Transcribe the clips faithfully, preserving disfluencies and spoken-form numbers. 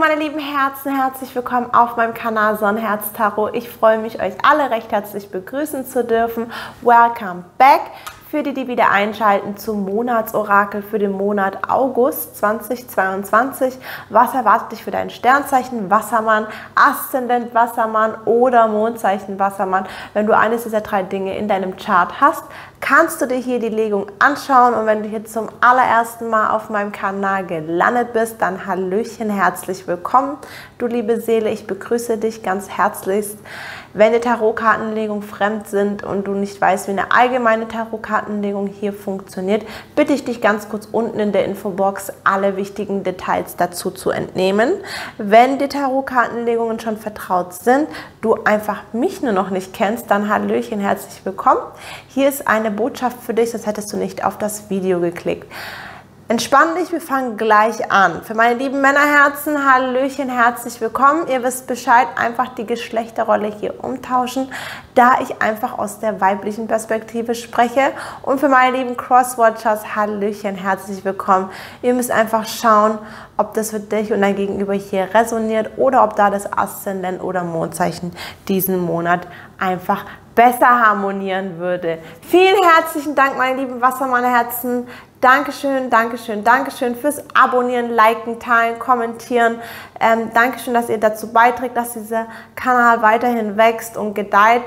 meine lieben Herzen, herzlich willkommen auf meinem Kanal Sonnenherz-Tarot. Ich freue mich, euch alle recht herzlich begrüßen zu dürfen. Welcome back! Für die, die wieder einschalten zum Monatsorakel für den Monat August zweitausendzweiundzwanzig. Was erwartet dich für dein Sternzeichen Wassermann, Aszendent Wassermann oder Mondzeichen Wassermann? Wenn du eines dieser drei Dinge in deinem Chart hast, kannst du dir hier die Legung anschauen. Und wenn du hier zum allerersten Mal auf meinem Kanal gelandet bist, dann Hallöchen, herzlich willkommen. Du liebe Seele, ich begrüße dich ganz herzlichst. Wenn die Tarotkartenlegungen fremd sind und du nicht weißt, wie eine allgemeine Tarotkartenlegung hier funktioniert, bitte ich dich ganz kurz unten in der Infobox alle wichtigen Details dazu zu entnehmen. Wenn die Tarotkartenlegungen schon vertraut sind, du einfach mich nur noch nicht kennst, dann Hallöchen, herzlich willkommen. Hier ist eine Botschaft für dich, sonst hättest du nicht auf das Video geklickt. Entspann dich, wir fangen gleich an. Für meine lieben Männerherzen, Hallöchen, herzlich willkommen. Ihr wisst Bescheid, einfach die Geschlechterrolle hier umtauschen, da ich einfach aus der weiblichen Perspektive spreche. Und für meine lieben Crosswatchers, Hallöchen, herzlich willkommen. Ihr müsst einfach schauen, ob das für dich und dein Gegenüber hier resoniert oder ob da das Aszendent oder Mondzeichen diesen Monat einfach besser harmonieren würde. Vielen herzlichen Dank, meine lieben Wassermannherzen. Dankeschön, Dankeschön, Dankeschön fürs Abonnieren, Liken, Teilen, Kommentieren. Ähm, Dankeschön, dass ihr dazu beiträgt, dass dieser Kanal weiterhin wächst und gedeiht.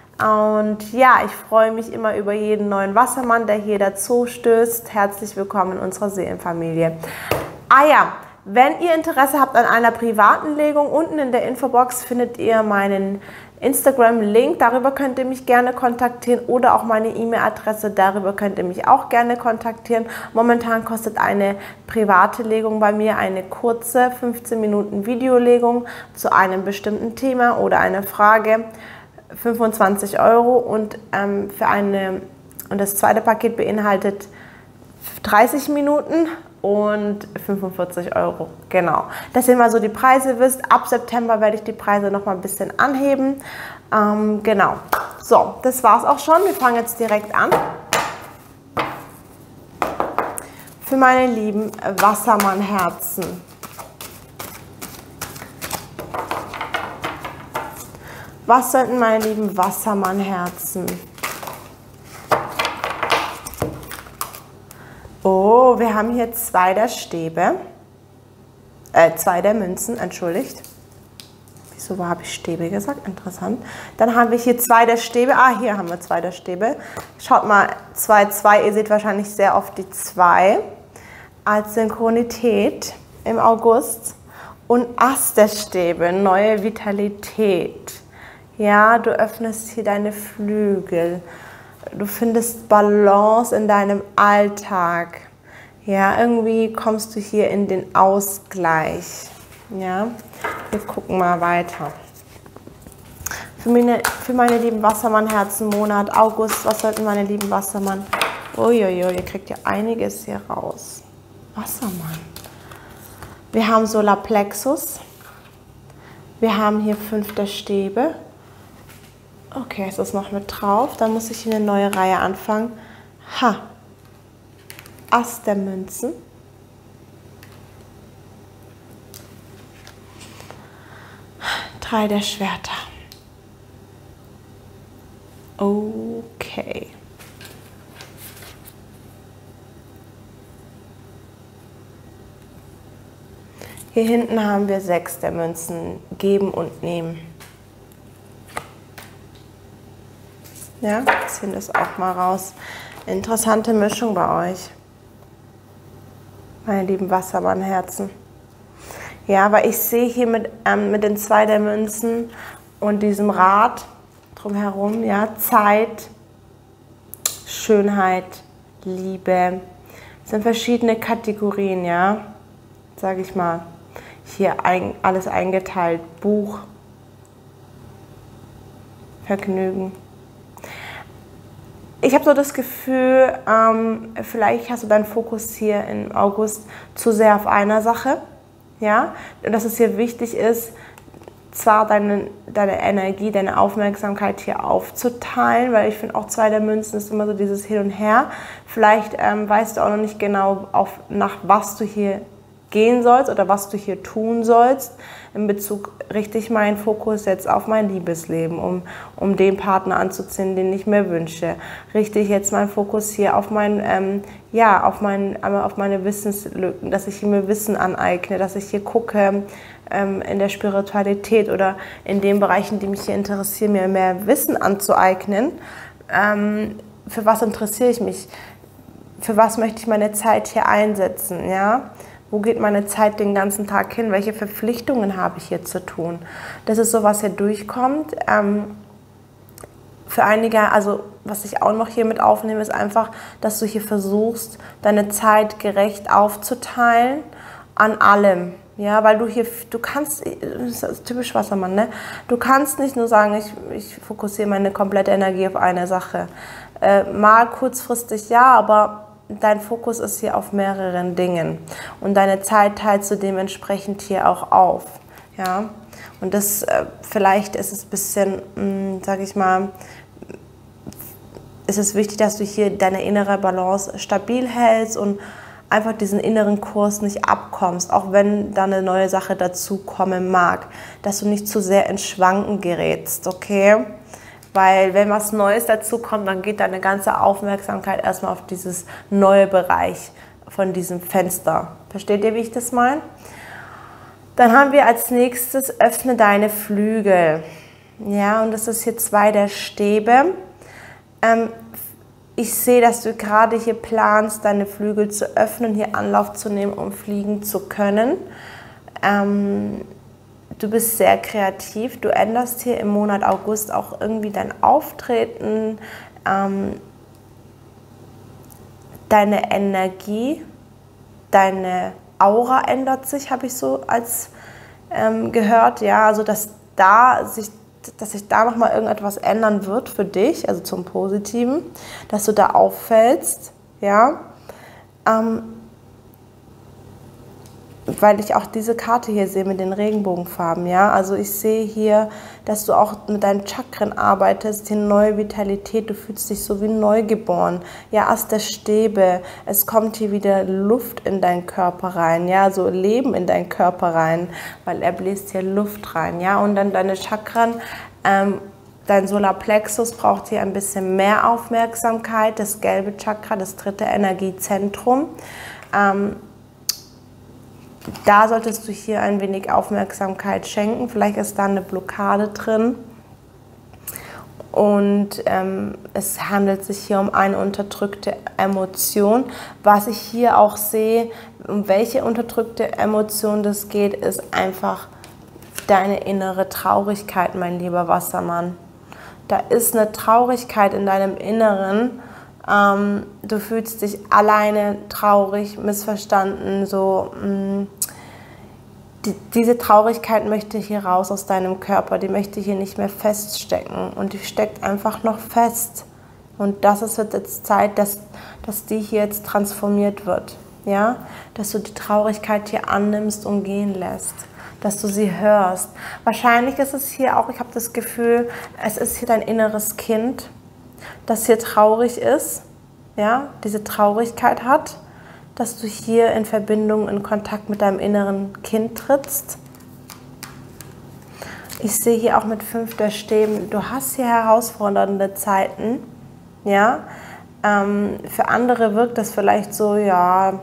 Und ja, ich freue mich immer über jeden neuen Wassermann, der hier dazu stößt. Herzlich willkommen in unserer Seelenfamilie. Ah ja, wenn ihr Interesse habt an einer privaten Legung, unten in der Infobox findet ihr meinen Instagram-Link, darüber könnt ihr mich gerne kontaktieren oder auch meine E-Mail-Adresse, darüber könnt ihr mich auch gerne kontaktieren. Momentan kostet eine private Legung bei mir eine kurze fünfzehn Minuten Videolegung zu einem bestimmten Thema oder einer Frage fünfundzwanzig Euro und ähm, für eine und das zweite Paket beinhaltet dreißig Minuten und fünfundvierzig Euro, genau. Dass ihr mal so die Preise wisst. Ab September werde ich die Preise noch mal ein bisschen anheben. Ähm, genau. So, das war's auch schon. Wir fangen jetzt direkt an. Für meine lieben Wassermannherzen. Was sollten meine lieben Wassermannherzen? Oh, wir haben hier zwei der Stäbe, äh, zwei der Münzen, entschuldigt. Wieso habe ich Stäbe gesagt? Interessant. Dann haben wir hier zwei der Stäbe. Ah, hier haben wir zwei der Stäbe. Schaut mal, zwei, zwei, ihr seht wahrscheinlich sehr oft die zwei als Synchronität im August. Und Ass der Stäbe, neue Vitalität. Ja, du öffnest hier deine Flügel. Du findest Balance in deinem Alltag. Ja, irgendwie kommst du hier in den Ausgleich. Ja, wir gucken mal weiter. Für meine, für meine lieben Wassermannherzen, Monat August, was sollten meine lieben Wassermann? Uiuiui, ihr kriegt ja einiges hier raus. Wassermann. Wir haben Solarplexus. Wir haben hier fünf der Stäbe. Okay, ist das noch mit drauf? Dann muss ich hier eine neue Reihe anfangen. Ha! Ass der Münzen. Drei der Schwerter. Okay. Hier hinten haben wir sechs der Münzen. Geben und nehmen. Ja, ziehen das auch mal raus. Interessante Mischung bei euch, meine lieben Wassermannherzen. Ja, aber ich sehe hier mit, ähm, mit den zwei der Münzen und diesem Rad drumherum, ja, Zeit, Schönheit, Liebe. Das sind verschiedene Kategorien, ja, sage ich mal. Hier ein, alles eingeteilt, Buch, Vergnügen. Ich habe so das Gefühl, ähm, vielleicht hast du deinen Fokus hier im August zu sehr auf einer Sache, ja, und dass es hier wichtig ist, zwar deine, deine Energie, deine Aufmerksamkeit hier aufzuteilen, weil ich finde auch zwei der Münzen ist immer so dieses Hin und Her. Vielleicht ähm, weißt du auch noch nicht genau, auf, nach was du hier gehen sollst oder was du hier tun sollst in Bezug, richte ich meinen Fokus jetzt auf mein Liebesleben, um, um den Partner anzuziehen, den ich mir wünsche. Richte ich jetzt meinen Fokus hier auf, mein, ähm, ja, auf, mein, auf meine Wissenslücken, dass ich mir Wissen aneigne, dass ich hier gucke ähm, in der Spiritualität oder in den Bereichen, die mich hier interessieren, mir mehr Wissen anzueignen. Ähm, für was interessiere ich mich? Für was möchte ich meine Zeit hier einsetzen? Ja? Wo geht meine Zeit den ganzen Tag hin? Welche Verpflichtungen habe ich hier zu tun? Das ist so, was hier durchkommt. Ähm, für einige, also was ich auch noch hier mit aufnehme, ist einfach, dass du hier versuchst, deine Zeit gerecht aufzuteilen an allem. Ja, weil du hier, du kannst, das ist typisch Wassermann, ne? Du kannst nicht nur sagen, ich, ich fokussiere meine komplette Energie auf eine Sache. Äh, mal kurzfristig ja, aber dein Fokus ist hier auf mehreren Dingen und deine Zeit teilst du dementsprechend hier auch auf, ja. Und das, äh, vielleicht ist es ein bisschen, mh, sag ich mal, ist es wichtig, dass du hier deine innere Balance stabil hältst und einfach diesen inneren Kurs nicht abkommst, auch wenn da eine neue Sache dazu kommen mag, dass du nicht zu sehr ins Schwanken gerätst, okay? Weil wenn was Neues dazu kommt, dann geht deine ganze Aufmerksamkeit erstmal auf dieses neue Bereich von diesem Fenster. Versteht ihr, wie ich das meine? Dann haben wir als nächstes, öffne deine Flügel. Ja, und das ist hier zwei der Stäbe. Ähm, ich sehe, dass du gerade hier planst, deine Flügel zu öffnen, hier Anlauf zu nehmen, um fliegen zu können. Ähm, Du bist sehr kreativ, du änderst hier im Monat August auch irgendwie dein Auftreten, ähm, deine Energie, deine Aura ändert sich, habe ich so als ähm, gehört, ja, also dass da sich, dass sich da nochmal irgendetwas ändern wird für dich, also zum Positiven, dass du da auffällst, ja, ähm, weil ich auch diese Karte hier sehe mit den Regenbogenfarben, ja, also ich sehe hier, dass du auch mit deinen Chakren arbeitest, hier neue Vitalität, du fühlst dich so wie neugeboren, ja, Ast der Stäbe, es kommt hier wieder Luft in deinen Körper rein, ja, so Leben in deinen Körper rein, weil er bläst hier Luft rein, ja, und dann deine Chakren, ähm, dein Solarplexus braucht hier ein bisschen mehr Aufmerksamkeit, das gelbe Chakra, das dritte Energiezentrum, ähm, da solltest du hier ein wenig Aufmerksamkeit schenken. Vielleicht ist da eine Blockade drin. Und ähm, es handelt sich hier um eine unterdrückte Emotion. Was ich hier auch sehe, um welche unterdrückte Emotion das geht, ist einfach deine innere Traurigkeit, mein lieber Wassermann. Da ist eine Traurigkeit in deinem Inneren. Ähm, du fühlst dich alleine, traurig, missverstanden, so... Mh, Die, diese Traurigkeit möchte hier raus aus deinem Körper, die möchte hier nicht mehr feststecken und die steckt einfach noch fest. Und das ist jetzt Zeit, dass, dass die hier jetzt transformiert wird, ja? Dass du die Traurigkeit hier annimmst und gehen lässt, dass du sie hörst. Wahrscheinlich ist es hier auch, ich habe das Gefühl, es ist hier dein inneres Kind, das hier traurig ist, ja? Diese Traurigkeit hat, dass du hier in Verbindung, in Kontakt mit deinem inneren Kind trittst. Ich sehe hier auch mit fünf der Stäben, du hast hier herausfordernde Zeiten. Ja? Ähm, für andere wirkt das vielleicht so, ja,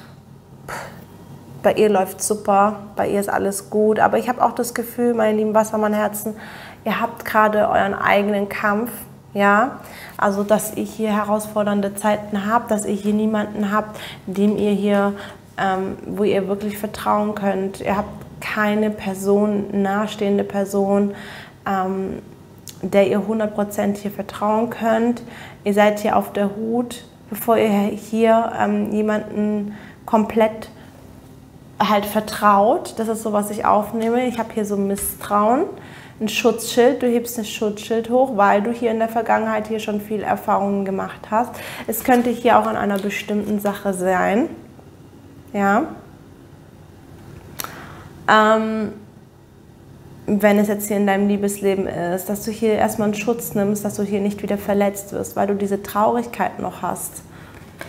bei ihr läuft super, bei ihr ist alles gut. Aber ich habe auch das Gefühl, meine lieben Wassermannherzen, ihr habt gerade euren eigenen Kampf. Ja, also dass ihr hier herausfordernde Zeiten habt, dass ihr hier niemanden habt, dem ihr hier, ähm, wo ihr wirklich vertrauen könnt. Ihr habt keine Person, nahestehende Person, ähm, der ihr hundert Prozent hier vertrauen könnt. Ihr seid hier auf der Hut, bevor ihr hier ähm, jemanden komplett halt vertraut. Das ist so, was ich aufnehme. Ich habe hier so Misstrauen. Ein Schutzschild, du hebst ein Schutzschild hoch, weil du hier in der Vergangenheit hier schon viel Erfahrungen gemacht hast. Es könnte hier auch an einer bestimmten Sache sein. Ja. Ähm, wenn es jetzt hier in deinem Liebesleben ist, dass du hier erstmal einen Schutz nimmst, dass du hier nicht wieder verletzt wirst, weil du diese Traurigkeit noch hast.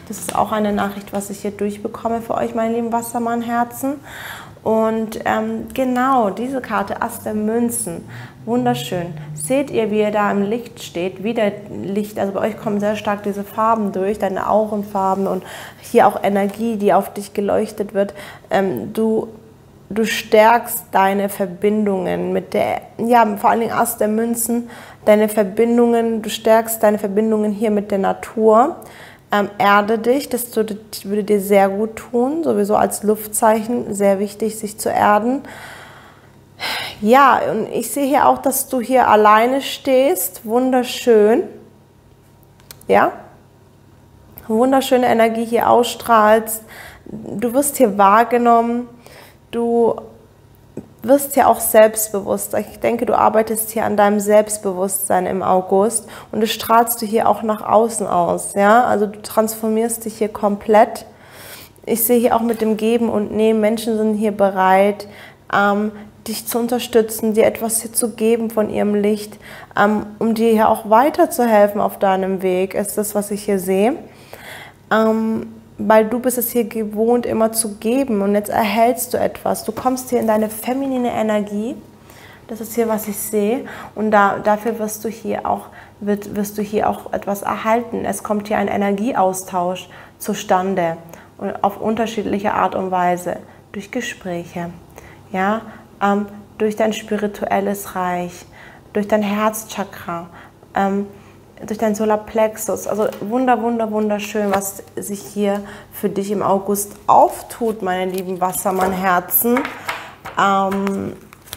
Das ist auch eine Nachricht, was ich hier durchbekomme für euch, meine lieben Wassermannherzen. Und ähm, genau, diese Karte, Ass der Münzen, wunderschön. Seht ihr, wie er da im Licht steht, wie der Licht, also bei euch kommen sehr stark diese Farben durch, deine Aurenfarben und hier auch Energie, die auf dich geleuchtet wird. Ähm, du, du stärkst deine Verbindungen mit der, ja, vor allen Dingen Ass der Münzen, deine Verbindungen, du stärkst deine Verbindungen hier mit der Natur. Ähm, erde dich, das würde, würde dir sehr gut tun, sowieso als Luftzeichen, sehr wichtig, sich zu erden. Ja, und ich sehe hier auch, dass du hier alleine stehst, wunderschön, ja, wunderschöne Energie hier ausstrahlst, du wirst hier wahrgenommen, du wirst ja auch selbstbewusst. Ich denke, du arbeitest hier an deinem Selbstbewusstsein im August und das strahlst du hier auch nach außen aus. Ja? Also du transformierst dich hier komplett. Ich sehe hier auch mit dem Geben und Nehmen, Menschen sind hier bereit, ähm, dich zu unterstützen, dir etwas hier zu geben von ihrem Licht, ähm, um dir hier auch weiterzuhelfen auf deinem Weg, ist das, was ich hier sehe. Ähm, Weil du bist es hier gewohnt, immer zu geben und jetzt erhältst du etwas. Du kommst hier in deine feminine Energie. Das ist hier, was ich sehe. Und da, dafür wirst du, hier auch, wird, wirst du hier auch etwas erhalten. Es kommt hier ein Energieaustausch zustande und auf unterschiedliche Art und Weise. Durch Gespräche, ja? ähm, durch dein spirituelles Reich, durch dein Herzchakra, ähm, durch dein Solarplexus, also wunder, wunder, wunderschön, was sich hier für dich im August auftut, meine lieben Wassermannherzen. Ähm,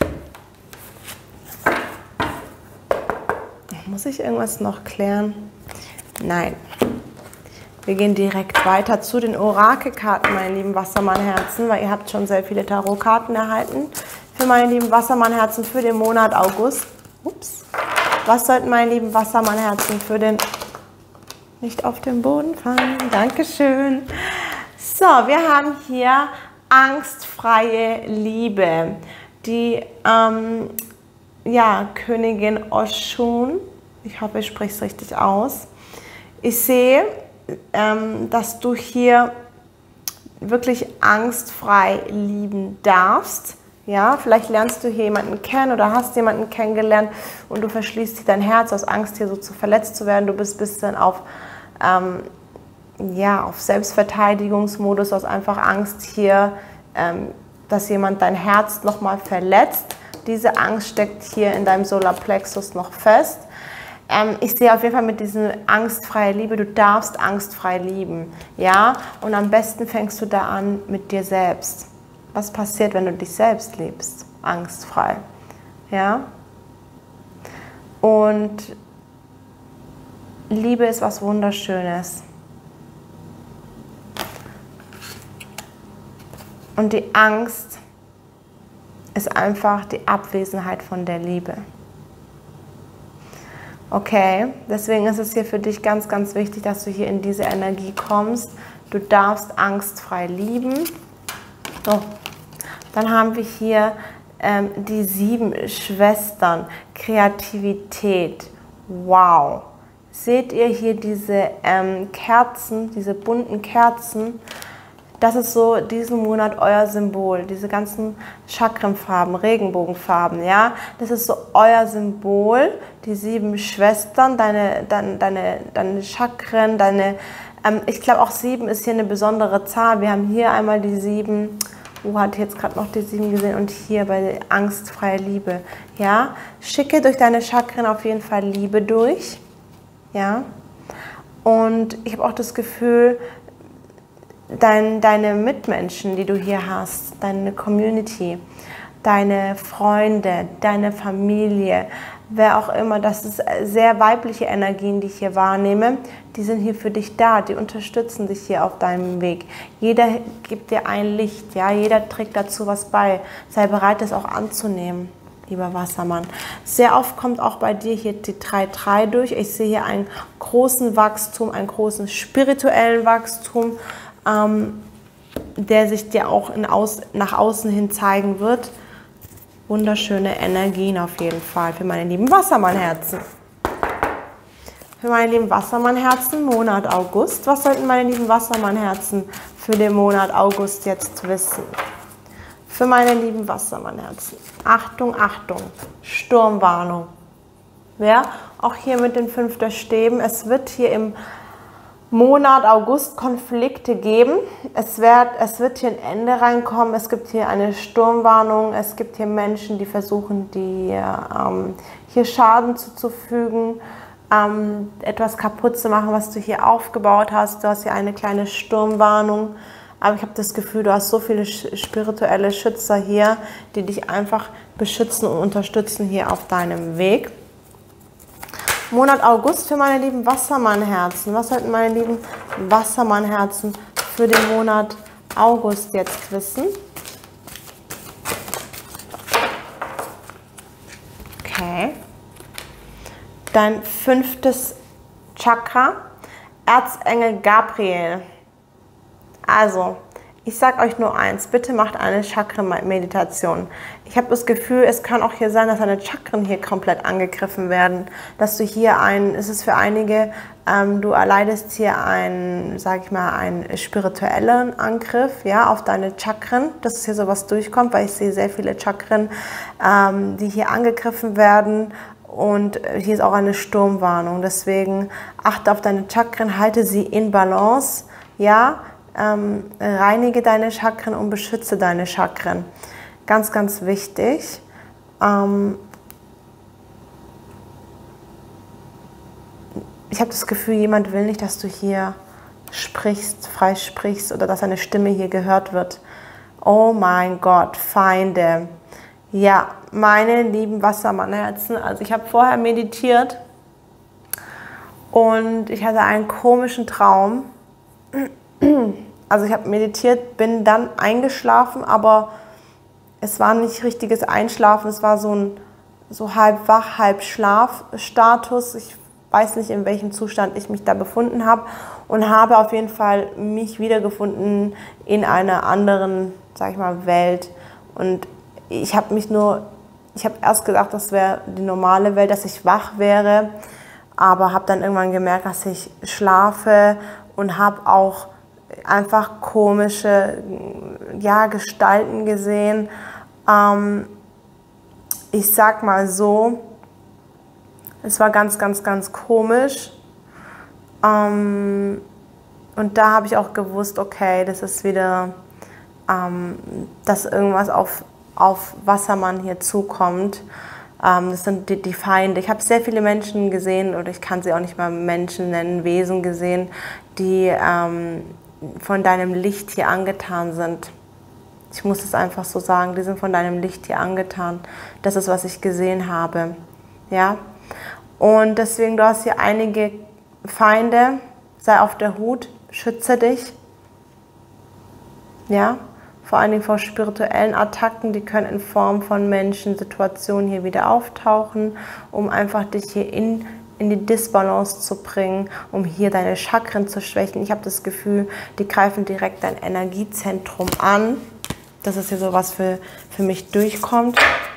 muss ich irgendwas noch klären? Nein. Wir gehen direkt weiter zu den Orakelkarten, meine lieben Wassermannherzen, weil ihr habt schon sehr viele Tarotkarten erhalten für meine lieben Wassermannherzen für den Monat August. Ups. Was sollten meine lieben Wassermannherzen für den... Nicht auf den Boden fallen. Dankeschön. So, wir haben hier angstfreie Liebe. Die ähm, ja, Königin Oshun. Ich hoffe, ich spreche es richtig aus. Ich sehe, ähm, dass du hier wirklich angstfrei lieben darfst. Ja, vielleicht lernst du hier jemanden kennen oder hast jemanden kennengelernt und du verschließt dir dein Herz aus Angst, hier so zu verletzt zu werden. Du bist ein bisschen auf, ähm, ja, auf Selbstverteidigungsmodus, aus einfach Angst hier, ähm, dass jemand dein Herz nochmal verletzt. Diese Angst steckt hier in deinem Solarplexus noch fest. Ähm, ich sehe auf jeden Fall mit dieser angstfreien Liebe, du darfst angstfrei lieben. Ja? Und am besten fängst du da an mit dir selbst. Was passiert, wenn du dich selbst liebst? Angstfrei. Ja? Und Liebe ist was Wunderschönes. Und die Angst ist einfach die Abwesenheit von der Liebe. Okay, deswegen ist es hier für dich ganz, ganz wichtig, dass du hier in diese Energie kommst. Du darfst angstfrei lieben. So. Dann haben wir hier ähm, die sieben Schwestern, Kreativität. Wow! Seht ihr hier diese ähm, Kerzen, diese bunten Kerzen? Das ist so diesen Monat euer Symbol, diese ganzen Chakrenfarben, Regenbogenfarben, ja. Das ist so euer Symbol, die sieben Schwestern, deine, deine, deine, deine Chakren, deine, ähm, ich glaube auch sieben ist hier eine besondere Zahl. Wir haben hier einmal die sieben, wo hat jetzt gerade noch die sieben gesehen und hier bei der angstfreie Liebe, ja. Schicke durch deine Chakren auf jeden Fall Liebe durch, ja. Und ich habe auch das Gefühl, Dein, deine Mitmenschen, die du hier hast, deine Community, deine Freunde, deine Familie, wer auch immer, das ist sehr weibliche Energien, die ich hier wahrnehme, die sind hier für dich da, die unterstützen dich hier auf deinem Weg. Jeder gibt dir ein Licht, ja, jeder trägt dazu was bei. Sei bereit, das auch anzunehmen, lieber Wassermann. Sehr oft kommt auch bei dir hier die drei drei durch. Ich sehe hier einen großen Wachstum, einen großen spirituellen Wachstum, Ähm, der sich dir auch in aus, nach außen hin zeigen wird. Wunderschöne Energien auf jeden Fall für meine lieben Wassermannherzen. Für meine lieben Wassermannherzen, Monat August. Was sollten meine lieben Wassermannherzen für den Monat August jetzt wissen? Für meine lieben Wassermannherzen. Achtung, Achtung, Sturmwarnung. Ja, auch hier mit den fünf der Stäben. Es wird hier im Monat August Konflikte geben. Es wird, es wird hier ein Ende reinkommen. Es gibt hier eine Sturmwarnung. Es gibt hier Menschen, die versuchen, dir ähm, hier Schaden zuzufügen, ähm, etwas kaputt zu machen, was du hier aufgebaut hast. Du hast hier eine kleine Sturmwarnung. Aber ich habe das Gefühl, du hast so viele spirituelle Schützer hier, die dich einfach beschützen und unterstützen hier auf deinem Weg. Monat August für meine lieben Wassermannherzen. Was sollten meine lieben Wassermannherzen für den Monat August jetzt wissen? Okay. Dein fünftes Chakra, Erzengel Gabriel. Also, ich sage euch nur eins, bitte macht eine Chakren-Meditation. Ich habe das Gefühl, es kann auch hier sein, dass deine Chakren hier komplett angegriffen werden. Dass du hier ein, es ist für einige, ähm, du erleidest hier einen, sage ich mal, einen spirituellen Angriff, ja, auf deine Chakren, dass hier sowas durchkommt, weil ich sehe sehr viele Chakren, ähm, die hier angegriffen werden. Und hier ist auch eine Sturmwarnung. Deswegen achte auf deine Chakren, halte sie in Balance, ja. Ähm, reinige deine Chakren und beschütze deine Chakren. Ganz, ganz wichtig. Ähm, ich habe das Gefühl, jemand will nicht, dass du hier sprichst, frei sprichst oder dass deine Stimme hier gehört wird. Oh mein Gott, Feinde. Ja, meine lieben Wassermannherzen, also ich habe vorher meditiert und ich hatte einen komischen Traum. Also ich habe meditiert, bin dann eingeschlafen, aber es war nicht richtiges Einschlafen, es war so ein so halb wach, halb Schlafstatus. Ich weiß nicht, in welchem Zustand ich mich da befunden habe und habe auf jeden Fall mich wiedergefunden in einer anderen, sag ich mal, Welt. Und ich habe mich nur, ich habe erst gedacht, das wäre die normale Welt, dass ich wach wäre, aber habe dann irgendwann gemerkt, dass ich schlafe und habe auch einfach komische, ja, Gestalten gesehen. Ähm, ich sag mal so, es war ganz, ganz, ganz komisch. Ähm, und da habe ich auch gewusst, okay, das ist wieder, ähm, dass irgendwas auf, auf Wassermann hier zukommt. Ähm, das sind die, die Feinde. Ich habe sehr viele Menschen gesehen, oder ich kann sie auch nicht mal Menschen nennen, Wesen gesehen, die ähm, von deinem Licht hier angetan sind. Ich muss es einfach so sagen, die sind von deinem Licht hier angetan. Das ist, was ich gesehen habe. Ja? Und deswegen, du hast hier einige Feinde, sei auf der Hut, schütze dich. Ja? Vor allen Dingen vor spirituellen Attacken, die können in Form von Menschen, Situationen hier wieder auftauchen, um einfach dich hier in in die Disbalance zu bringen, um hier deine Chakren zu schwächen. Ich habe das Gefühl, die greifen direkt dein Energiezentrum an. Das ist hier so, was für, für mich durchkommt.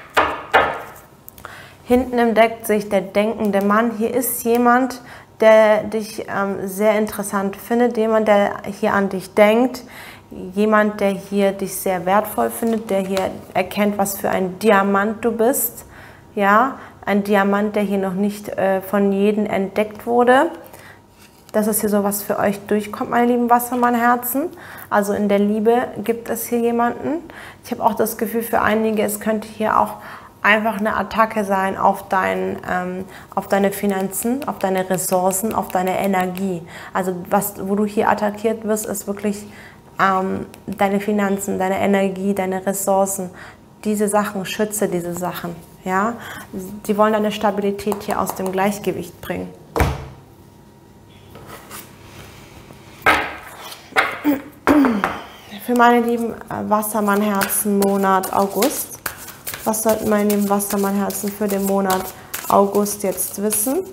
Hinten im Deck sehe ich der denkende Mann. Hier ist jemand, der dich ähm, sehr interessant findet, jemand, der hier an dich denkt, jemand, der hier dich sehr wertvoll findet, der hier erkennt, was für ein Diamant du bist. Ja, ein Diamant, der hier noch nicht äh, von jedem entdeckt wurde. Das ist hier so, was für euch durchkommt, meine lieben Wassermannherzen. Also in der Liebe gibt es hier jemanden. Ich habe auch das Gefühl, für einige, es könnte hier auch einfach eine Attacke sein auf, dein, ähm, auf deine Finanzen, auf deine Ressourcen, auf deine Energie. Also was, wo du hier attackiert wirst, ist wirklich ähm, deine Finanzen, deine Energie, deine Ressourcen. Diese Sachen, schütze diese Sachen. Ja? Die wollen deine Stabilität hier aus dem Gleichgewicht bringen. Für meine lieben Wassermannherzen Monat August. Was sollten meine lieben Wassermannherzen für den Monat August jetzt wissen?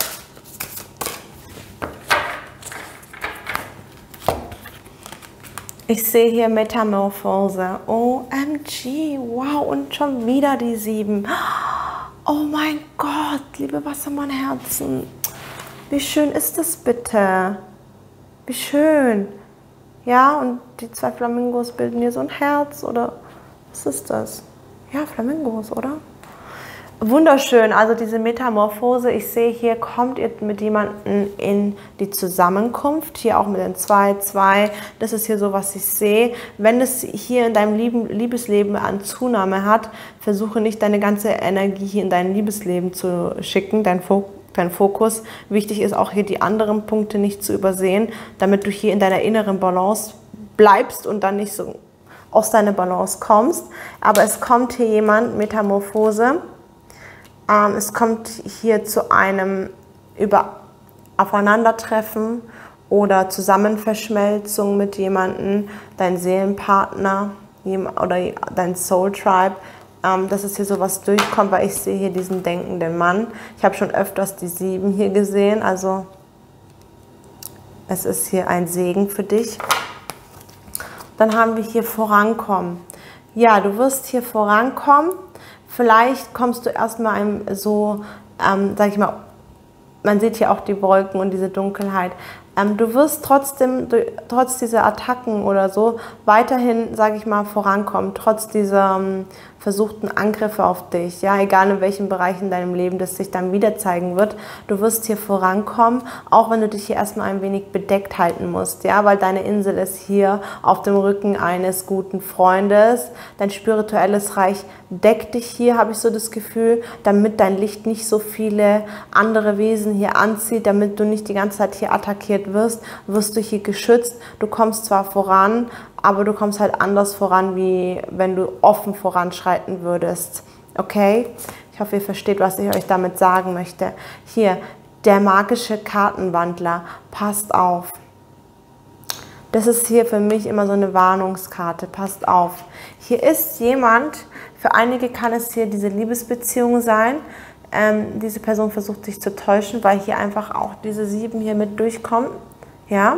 Ich sehe hier Metamorphose. O M G, wow, und schon wieder die sieben. Oh mein Gott, liebe Wassermannherzen. Wie schön ist das bitte? Wie schön. Ja, und die zwei Flamingos bilden hier so ein Herz, oder was ist das? Ja, Flamingos, oder? Wunderschön, also diese Metamorphose, ich sehe hier, kommt ihr mit jemandem in die Zusammenkunft, hier auch mit den zwei, zwei, das ist hier so, was ich sehe. Wenn es hier in deinem Liebesleben an Zunahme hat, versuche nicht deine ganze Energie hier in dein Liebesleben zu schicken, dein Fokus. Dein Fokus. Wichtig ist auch hier die anderen Punkte nicht zu übersehen, damit du hier in deiner inneren Balance bleibst und dann nicht so aus deiner Balance kommst. Aber es kommt hier jemand, Metamorphose, ähm, es kommt hier zu einem über Aufeinandertreffen oder Zusammenverschmelzung mit jemandem, dein Seelenpartner oder dein Soul Tribe, dass es hier sowas durchkommt, weil ich sehe hier diesen denkenden Mann. Ich habe schon öfters die sieben hier gesehen, also es ist hier ein Segen für dich. Dann haben wir hier Vorankommen. Ja, du wirst hier vorankommen. Vielleicht kommst du erstmal so, ähm, sag ich mal, man sieht hier auch die Wolken und diese Dunkelheit. Ähm, du wirst trotzdem, trotz dieser Attacken oder so, weiterhin, sage ich mal, vorankommen, trotz dieser ähm, versuchten Angriffe auf dich, ja, egal in welchem Bereich in deinem Leben das sich dann wieder zeigen wird, du wirst hier vorankommen, auch wenn du dich hier erstmal ein wenig bedeckt halten musst, ja, weil deine Insel ist hier auf dem Rücken eines guten Freundes, dein spirituelles Reich deckt dich hier, habe ich so das Gefühl, damit dein Licht nicht so viele andere Wesen hier anzieht, damit du nicht die ganze Zeit hier attackiert wirst, wirst du hier geschützt, du kommst zwar voran, aber du kommst halt anders voran, wie wenn du offen voranschreiten würdest. Okay? Ich hoffe, ihr versteht, was ich euch damit sagen möchte. Hier, der magische Kartenwandler. Passt auf. Das ist hier für mich immer so eine Warnungskarte. Passt auf. Hier ist jemand, für einige kann es hier diese Liebesbeziehung sein. Ähm, diese Person versucht sich zu täuschen, weil hier einfach auch diese sieben hier mit durchkommen. Ja?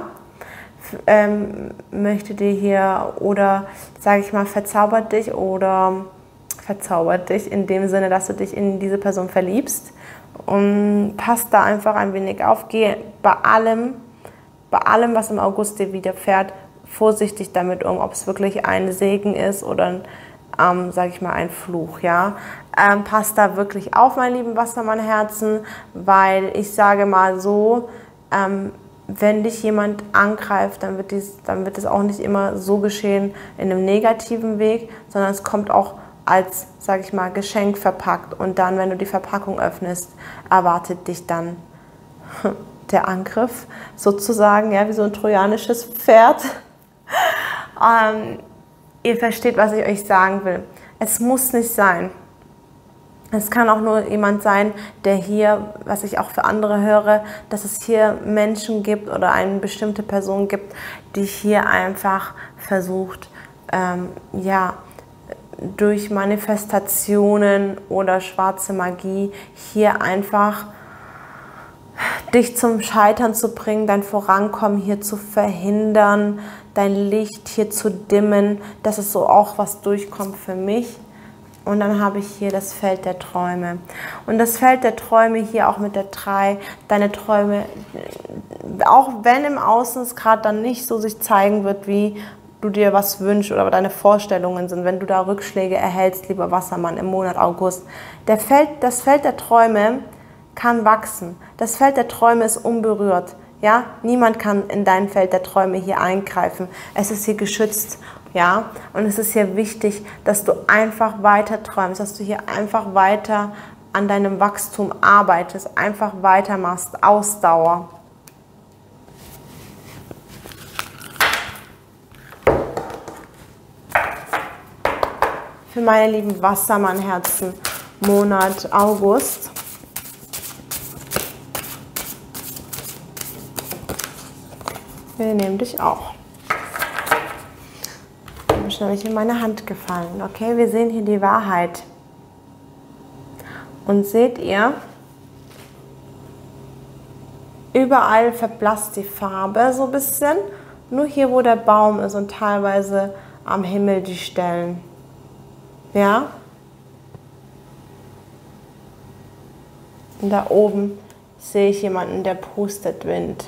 Ähm, möchte dir hier oder, sage ich mal, verzaubert dich oder verzaubert dich in dem Sinne, dass du dich in diese Person verliebst. Und passt da einfach ein wenig auf. Geh bei allem, bei allem, was im August dir widerfährt, vorsichtig damit um, ob es wirklich ein Segen ist oder, ähm, sage ich mal, ein Fluch. Ja? Ähm, passt da wirklich auf, mein lieben Wassermann-Herzen, weil ich sage mal so, ähm, wenn dich jemand angreift, dann wird, dies, dann wird es auch nicht immer so geschehen in einem negativen Weg, sondern es kommt auch als, sage ich mal, Geschenk verpackt. Und dann, wenn du die Verpackung öffnest, erwartet dich dann der Angriff sozusagen, ja, wie so ein trojanisches Pferd. ähm, ihr versteht, was ich euch sagen will. Es muss nicht sein. Es kann auch nur jemand sein, der hier, was ich auch für andere höre, dass es hier Menschen gibt oder eine bestimmte Person gibt, die hier einfach versucht, ähm, ja, durch Manifestationen oder schwarze Magie hier einfach dich zum Scheitern zu bringen, dein Vorankommen hier zu verhindern, dein Licht hier zu dimmen. Das ist so auch, was durchkommt für mich. Und dann habe ich hier das Feld der Träume. Und das Feld der Träume hier auch mit der drei, deine Träume, auch wenn im Außen es gerade dann nicht so sich zeigen wird, wie du dir was wünschst oder deine Vorstellungen sind, wenn du da Rückschläge erhältst, lieber Wassermann, im Monat August. Der Feld, das Feld der Träume kann wachsen. Das Feld der Träume ist unberührt. Ja? Niemand kann in dein Feld der Träume hier eingreifen. Es ist hier geschützt. Ja? Und es ist hier wichtig, dass du einfach weiter träumst, dass du hier einfach weiter an deinem Wachstum arbeitest, einfach weitermachst, Ausdauer. Für meine lieben Wassermann-Herzen, Monat August. Wir nehmen dich auch. Ich bin nämlich in meine Hand gefallen. Okay, wir sehen hier die Wahrheit. Und seht ihr, überall verblasst die Farbe so ein bisschen. Nur hier, wo der Baum ist und teilweise am Himmel die Stellen. Ja? Und da oben sehe ich jemanden, der pustet Wind.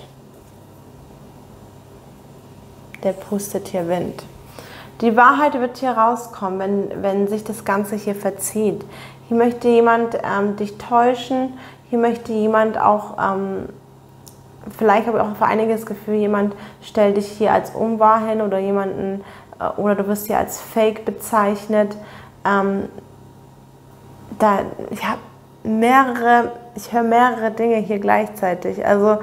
Der pustet hier Wind. Die Wahrheit wird hier rauskommen, wenn, wenn sich das Ganze hier verzieht. Hier möchte jemand ähm, dich täuschen, hier möchte jemand auch, ähm, vielleicht habe ich auch für einiges Gefühl, jemand stellt dich hier als unwahr hin oder jemanden, äh, oder du wirst hier als Fake bezeichnet. Ähm, da, ich habe mehrere, ich höre mehrere Dinge hier gleichzeitig. Also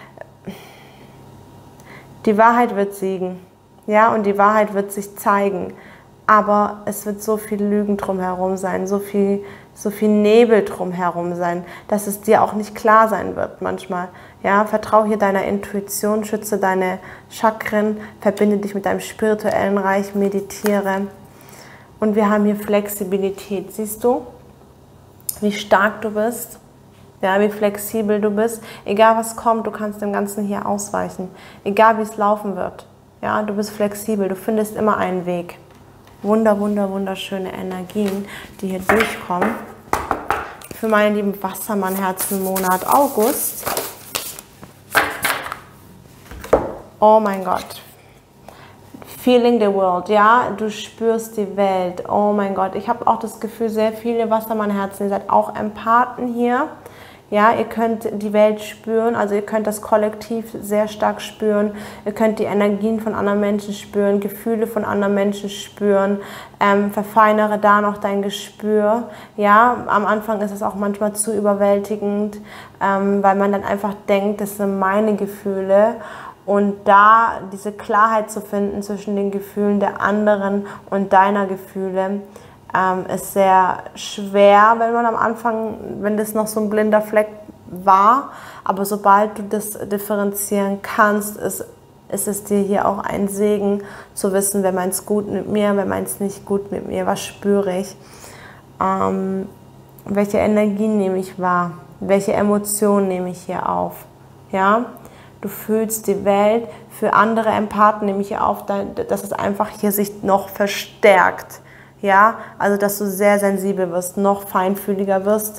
die Wahrheit wird siegen. Ja, und die Wahrheit wird sich zeigen, aber es wird so viel Lügen drumherum sein, so viel, so viel Nebel drumherum sein, dass es dir auch nicht klar sein wird manchmal. Ja, vertraue hier deiner Intuition, schütze deine Chakren, verbinde dich mit deinem spirituellen Reich, meditiere. Und wir haben hier Flexibilität. Siehst du, wie stark du bist? Ja, wie flexibel du bist. Egal was kommt, du kannst dem Ganzen hier ausweichen. Egal wie es laufen wird. Ja, du bist flexibel, du findest immer einen Weg. Wunder, wunder, wunderschöne Energien, die hier durchkommen. Für meinen lieben Wassermann-Herzen-Monat August. Oh mein Gott. Feeling the world, ja, du spürst die Welt. Oh mein Gott, ich habe auch das Gefühl, sehr viele Wassermann-Herzen, ihr seid auch Empathen hier. Ja, ihr könnt die Welt spüren, also ihr könnt das Kollektiv sehr stark spüren, ihr könnt die Energien von anderen Menschen spüren, Gefühle von anderen Menschen spüren, ähm, verfeinere da noch dein Gespür. Ja, am Anfang ist es auch manchmal zu überwältigend, ähm, weil man dann einfach denkt, das sind meine Gefühle. Und da diese Klarheit zu finden zwischen den Gefühlen der anderen und deiner Gefühle, Ähm, ist sehr schwer, wenn man am Anfang, wenn das noch so ein blinder Fleck war, aber sobald du das differenzieren kannst, ist, ist es dir hier auch ein Segen zu wissen, wer meint es gut mit mir, wer meint es nicht gut mit mir, was spüre ich, ähm, welche Energien nehme ich wahr, welche Emotionen nehme ich hier auf, ja, du fühlst die Welt, für andere Empathen nehme ich hier auf, dass es einfach hier sich noch verstärkt. Ja, also dass du sehr sensibel wirst, noch feinfühliger wirst.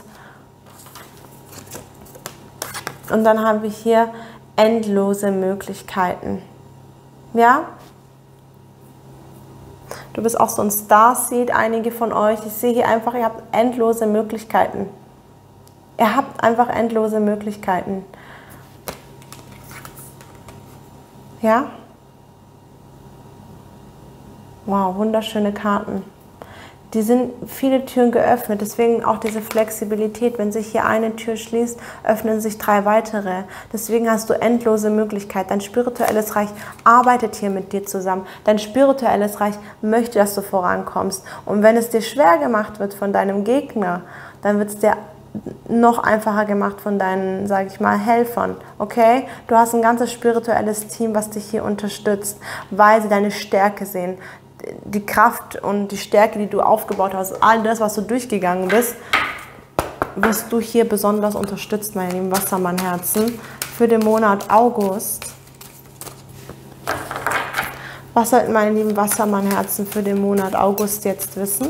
Und dann haben wir hier endlose Möglichkeiten. Ja? Du bist auch so ein Starseed, einige von euch. Ich sehe hier einfach, ihr habt endlose Möglichkeiten. Ihr habt einfach endlose Möglichkeiten. Ja? Wow, wunderschöne Karten. Die sind viele Türen geöffnet, deswegen auch diese Flexibilität. Wenn sich hier eine Tür schließt, öffnen sich drei weitere. Deswegen hast du endlose Möglichkeiten. Dein spirituelles Reich arbeitet hier mit dir zusammen. Dein spirituelles Reich möchte, dass du vorankommst. Und wenn es dir schwer gemacht wird von deinem Gegner, dann wird es dir noch einfacher gemacht von deinen, sage ich mal, Helfern. Okay? Du hast ein ganzes spirituelles Team, was dich hier unterstützt, weil sie deine Stärke sehen. Die Kraft und die Stärke, die du aufgebaut hast, all das, was du durchgegangen bist, wirst du hier besonders unterstützt, meine lieben Wassermann-Herzen, für den Monat August. Was sollten meine lieben Wassermann-Herzen für den Monat August jetzt wissen?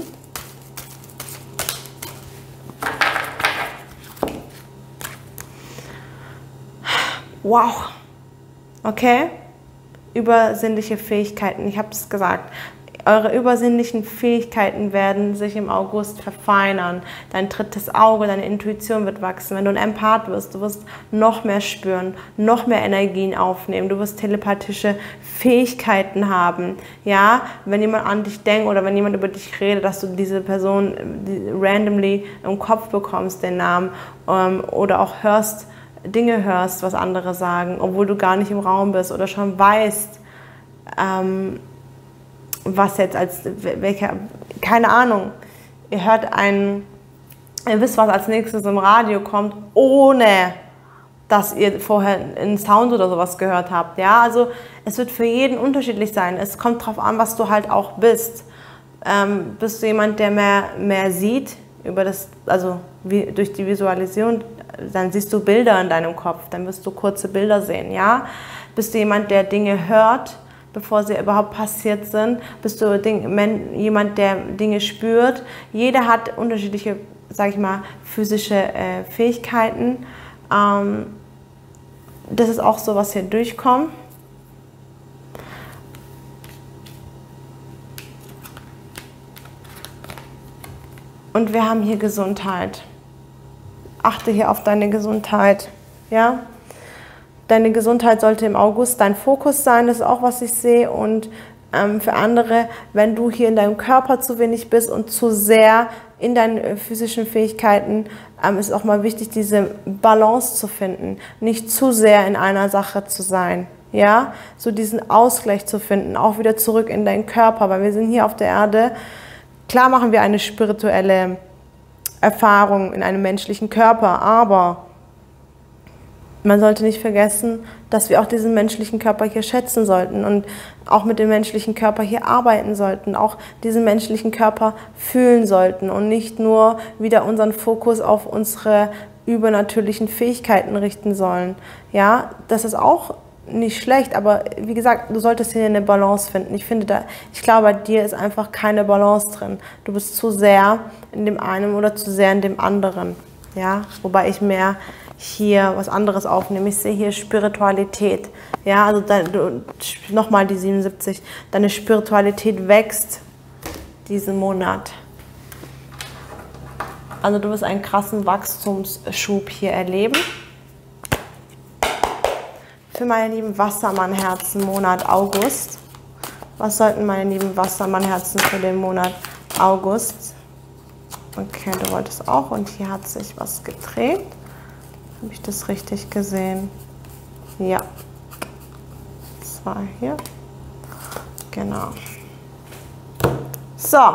Wow. Okay? Übersinnliche Fähigkeiten, ich habe es gesagt. Eure übersinnlichen Fähigkeiten werden sich im August verfeinern. Dein drittes Auge, deine Intuition wird wachsen. Wenn du ein Empath wirst, du wirst noch mehr spüren, noch mehr Energien aufnehmen. Du wirst telepathische Fähigkeiten haben. Ja, wenn jemand an dich denkt oder wenn jemand über dich redet, dass du diese Person randomly im Kopf bekommst, den Namen, ähm, oder auch hörst, Dinge hörst, was andere sagen, obwohl du gar nicht im Raum bist oder schon weißt, ähm, was jetzt als, welcher, keine Ahnung, ihr hört einen, ihr wisst, was als nächstes im Radio kommt, ohne dass ihr vorher einen Sound oder sowas gehört habt, ja, also es wird für jeden unterschiedlich sein, es kommt darauf an, was du halt auch bist. Ähm, bist du jemand, der mehr, mehr sieht, über das, also wie, durch die Visualisierung, dann siehst du Bilder in deinem Kopf, dann wirst du kurze Bilder sehen, ja, bist du jemand, der Dinge hört, bevor sie überhaupt passiert sind, bist du jemand, der Dinge spürt. Jeder hat unterschiedliche, sag ich mal, physische äh, Fähigkeiten. Ähm, das ist auch so, was hier durchkommt. Und wir haben hier Gesundheit. Achte hier auf deine Gesundheit. Ja? Deine Gesundheit sollte im August dein Fokus sein, das ist auch, was ich sehe. Und ähm, für andere, wenn du hier in deinem Körper zu wenig bist und zu sehr in deinen physischen Fähigkeiten, ähm, ist auch mal wichtig, diese Balance zu finden. Nicht zu sehr in einer Sache zu sein. Ja? So diesen Ausgleich zu finden, auch wieder zurück in deinen Körper, weil wir sind hier auf der Erde. Klar machen wir eine spirituelle Erfahrung in einem menschlichen Körper, aber man sollte nicht vergessen, dass wir auch diesen menschlichen Körper hier schätzen sollten und auch mit dem menschlichen Körper hier arbeiten sollten, auch diesen menschlichen Körper fühlen sollten und nicht nur wieder unseren Fokus auf unsere übernatürlichen Fähigkeiten richten sollen. Ja, das ist auch nicht schlecht, aber wie gesagt, du solltest hier eine Balance finden. Ich finde, da, ich glaube, bei dir ist einfach keine Balance drin. Du bist zu sehr in dem einen oder zu sehr in dem anderen. Ja, wobei ich mehr hier was anderes aufnehme. Ich sehe hier Spiritualität. Ja, also nochmal die siebenundsiebzig. Deine Spiritualität wächst diesen Monat. Also du wirst einen krassen Wachstumsschub hier erleben. Für meine lieben Wassermann-Herzen, Monat August. Was sollten meine lieben Wassermann-Herzen für den Monat August? Okay, du wolltest auch. Und hier hat sich was gedreht. Habe ich das richtig gesehen? Ja. Das war hier. Genau. So.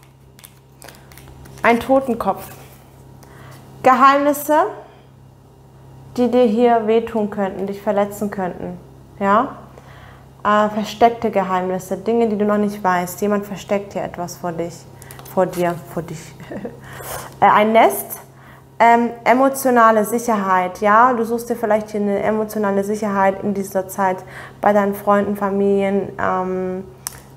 Ein Totenkopf. Geheimnisse, die dir hier wehtun könnten, dich verletzen könnten. Ja? Äh, versteckte Geheimnisse, Dinge, die du noch nicht weißt. Jemand versteckt hier etwas vor dich, vor dir, vor dich. äh, ein Nest, ähm, emotionale Sicherheit. Ja, du suchst dir vielleicht hier eine emotionale Sicherheit in dieser Zeit bei deinen Freunden, Familien. Ähm,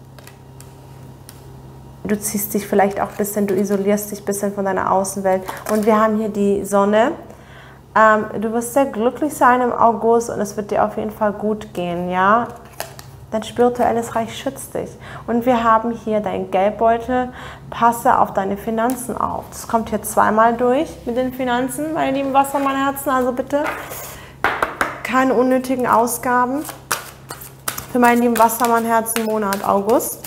du ziehst dich vielleicht auch ein bisschen, du isolierst dich ein bisschen von deiner Außenwelt. Und wir haben hier die Sonne. Du wirst sehr glücklich sein im August und es wird dir auf jeden Fall gut gehen, ja. Dein spirituelles Reich schützt dich. Und wir haben hier deinen Geldbeutel. Passe auf deine Finanzen auf. Das kommt hier zweimal durch mit den Finanzen, meine lieben Wassermann-Herzen. Also bitte keine unnötigen Ausgaben für meinen lieben Wassermann-Herzen Monat August.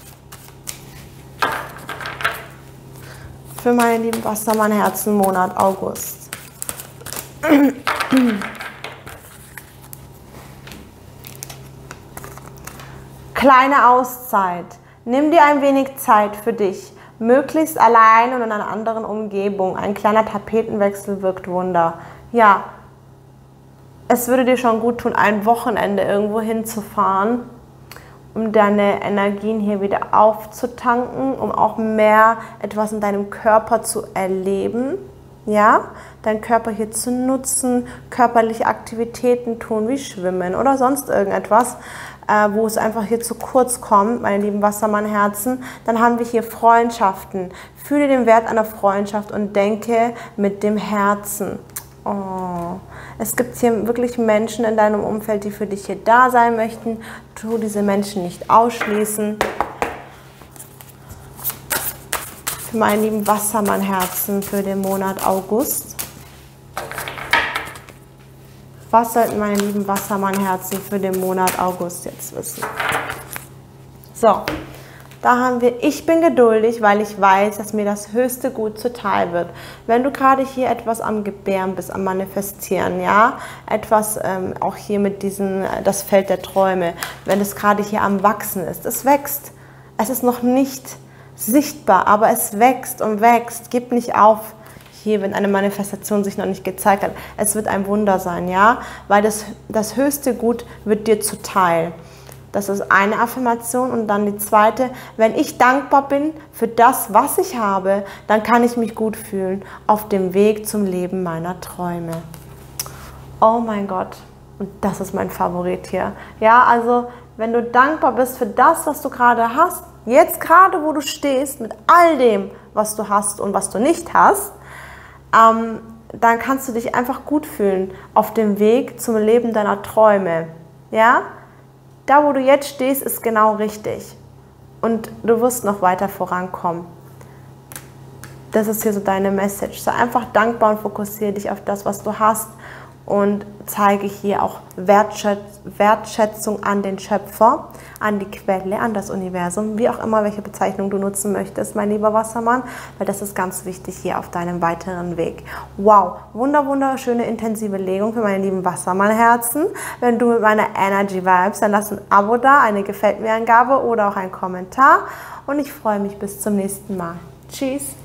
Für meine lieben Wassermann-Herzen Monat August. Kleine Auszeit. Nimm dir ein wenig Zeit für dich. Möglichst allein und in einer anderen Umgebung. Ein kleiner Tapetenwechsel wirkt Wunder. Ja, es würde dir schon gut tun, ein Wochenende irgendwo hinzufahren, um deine Energien hier wieder aufzutanken, um auch mehr etwas in deinem Körper zu erleben. Ja, deinen Körper hier zu nutzen, körperliche Aktivitäten tun, wie Schwimmen oder sonst irgendetwas, äh, wo es einfach hier zu kurz kommt, meine lieben Wassermann-Herzen. Dann haben wir hier Freundschaften. Fühle den Wert einer Freundschaft und denke mit dem Herzen. Oh. Es gibt hier wirklich Menschen in deinem Umfeld, die für dich hier da sein möchten. Tu diese Menschen nicht ausschließen. Für meine lieben Wassermann-Herzen für den Monat August. Was sollten meine lieben Wassermann-Herzen für den Monat August jetzt wissen? So, da haben wir, ich bin geduldig, weil ich weiß, dass mir das höchste Gut zuteil wird. Wenn du gerade hier etwas am Gebären bist, am Manifestieren, ja, etwas ähm, auch hier mit diesem, das Feld der Träume, wenn es gerade hier am Wachsen ist, es wächst, es ist noch nicht sichtbar, aber es wächst und wächst. Gib nicht auf hier, wenn eine Manifestation sich noch nicht gezeigt hat. Es wird ein Wunder sein, ja, weil das, das höchste Gut wird dir zuteil. Das ist eine Affirmation. Und dann die zweite, wenn ich dankbar bin für das, was ich habe, dann kann ich mich gut fühlen auf dem Weg zum Leben meiner Träume. Oh mein Gott, und das ist mein Favorit hier. Ja, also wenn du dankbar bist für das, was du gerade hast, jetzt gerade, wo du stehst, mit all dem, was du hast und was du nicht hast, ähm, dann kannst du dich einfach gut fühlen auf dem Weg zum Leben deiner Träume. Ja? Da, wo du jetzt stehst, ist genau richtig. Und du wirst noch weiter vorankommen. Das ist hier so deine Message. Sei einfach dankbar und fokussiere dich auf das, was du hast. Und zeige hier auch Wertschätz Wertschätzung an den Schöpfer, an die Quelle, an das Universum, wie auch immer, welche Bezeichnung du nutzen möchtest, mein lieber Wassermann, weil das ist ganz wichtig hier auf deinem weiteren Weg. Wow, wunder, wunderschöne, intensive Legung für meine lieben Wassermann-Herzen. Wenn du mit meiner Energy vibes, dann lass ein Abo da, eine Gefällt mir Angabe oder auch einen Kommentar. Und ich freue mich bis zum nächsten Mal. Tschüss!